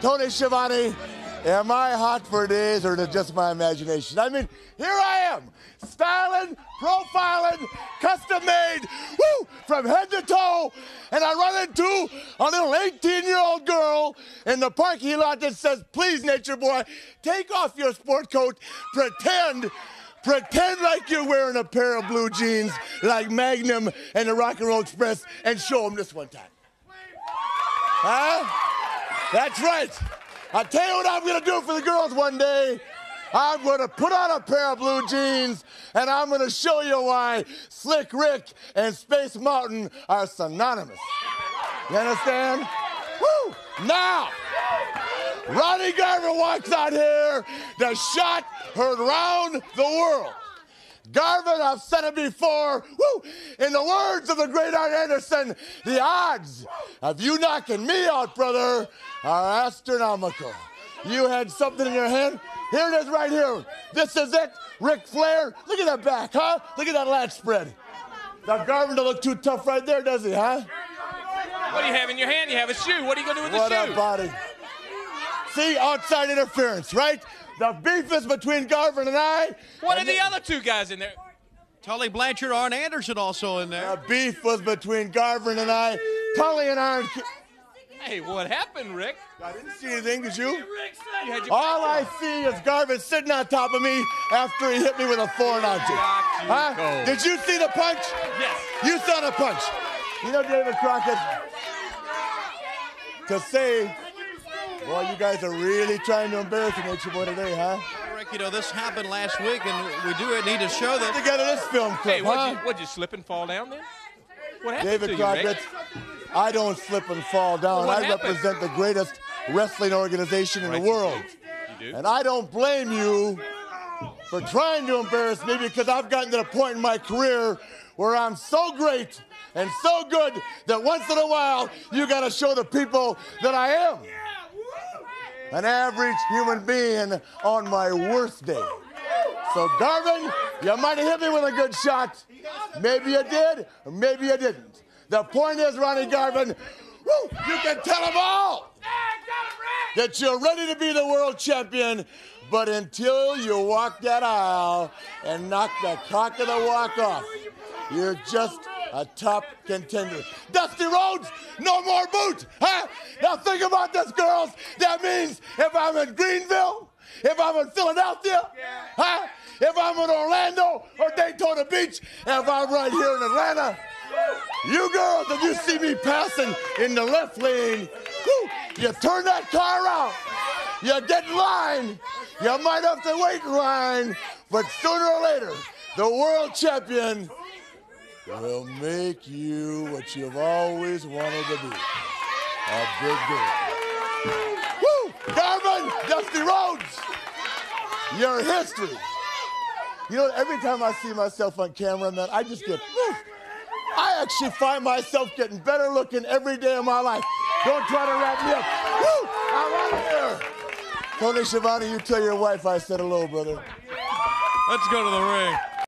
Tony Schiavone, am I hot for days or is it just my imagination? I mean, here I am, styling, profiling, custom made, woo, from head to toe, and I run into a little 18-year-old girl in the parking lot that says, please, nature boy, take off your sport coat, pretend like you're wearing a pair of blue jeans like Magnum and the Rock and Roll Express and show them this one time. Huh? That's right. I'll tell you what I'm going to do for the girls one day. I'm going to put on a pair of blue jeans, and I'm going to show you why Slick Rick and Space Mountain are synonymous. You understand? Woo! Now, Ronnie Garvin walks out here. The shot heard round the world. Garvin, I've said it before, woo, in the words of the great Art Anderson, the odds of you knocking me out, brother, are astronomical. You had something in your hand. Here it is right here. This is it, Ric Flair. Look at that back, huh? Look at that lat spread. Now, Garvin don't look too tough right there, does he, huh? What do you have in your hand? You have a shoe. What are you going to do with the shoe? What up, body? See, outside interference, right? The beef is between Garvin and I. What are the other two guys in there? Tully Blanchard, Arn Anderson also in there. The beef was between Garvin and I. Tully and Arn. Hey, what happened, Rick? I didn't see anything, did you? You had your All I see is Garvin sitting on top of me after he hit me with a foreign object. Huh? Did you see the punch? Yes. You saw the punch. You know, David Crockett, to say, boy, you guys are really trying to embarrass me, Nature Boy, today, huh? Rick, you know, this happened last week, and we do need to show Put that. together this film clip, Hey, huh? what'd you slip and fall down then? What happened David to you, Crockett, Rick? I don't slip and fall down. What I happened? represent the greatest wrestling organization in the Right, you world. do. You do. And I don't blame you for trying to embarrass me because I've gotten to the point in my career where I'm so great and so good that once in a while you got to show the people that I am an average human being on my worst day. So, Garvin, you might have hit me with a good shot. Maybe you did, or maybe you didn't. The point is, Ronnie Garvin, woo, you can tell them all that you're ready to be the world champion, but until you walk that aisle and knock the cock of the walk off, you're just a top contender. Dusty Rhodes, no more boot, huh? Now think about this, girls. That means if I'm in Greenville, if I'm in Philadelphia, huh? If I'm in Orlando or Daytona Beach, if I'm right here in Atlanta, you girls, if you see me passing in the left lane, whoo, you turn that car around, you get in line, you might have to wait in line, but sooner or later, the world champion will make you what you've always wanted to be, a big girl. Woo! Garvin, Dusty Rhodes, your history. You know, every time I see myself on camera, man, I just get, woo, I actually find myself getting better looking every day of my life. Don't try to wrap me up. Woo! I'm out of here. Tony Schiavone, you tell your wife I said hello, brother. Let's go to the ring.